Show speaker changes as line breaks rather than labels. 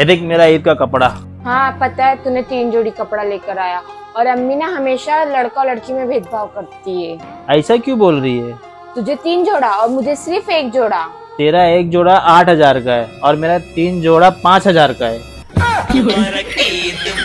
ये देख मेरा ईद का कपड़ा।
हाँ पता है, तूने 3 जोड़ी कपड़ा लेकर आया। और अम्मी ना हमेशा लड़का और लड़की में भेदभाव करती है।
ऐसा क्यों बोल रही है?
तुझे 3 जोड़ा और मुझे सिर्फ 1 जोड़ा।
तेरा 1 जोड़ा 8,000 का है और मेरा 3 जोड़ा 5,000 का है।